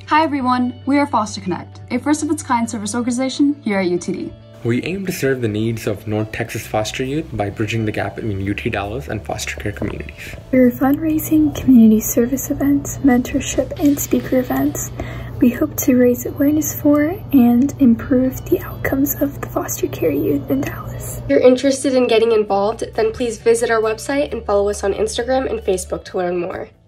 Hi everyone, we are Foster Connect, a first-of-its-kind service organization here at UTD. We aim to serve the needs of North Texas foster youth by bridging the gap between UT Dallas and foster care communities. Through fundraising, community service events, mentorship, and speaker events, we hope to raise awareness for and improve the outcomes of the foster care youth in Dallas. If you're interested in getting involved, then please visit our website and follow us on Instagram and Facebook to learn more.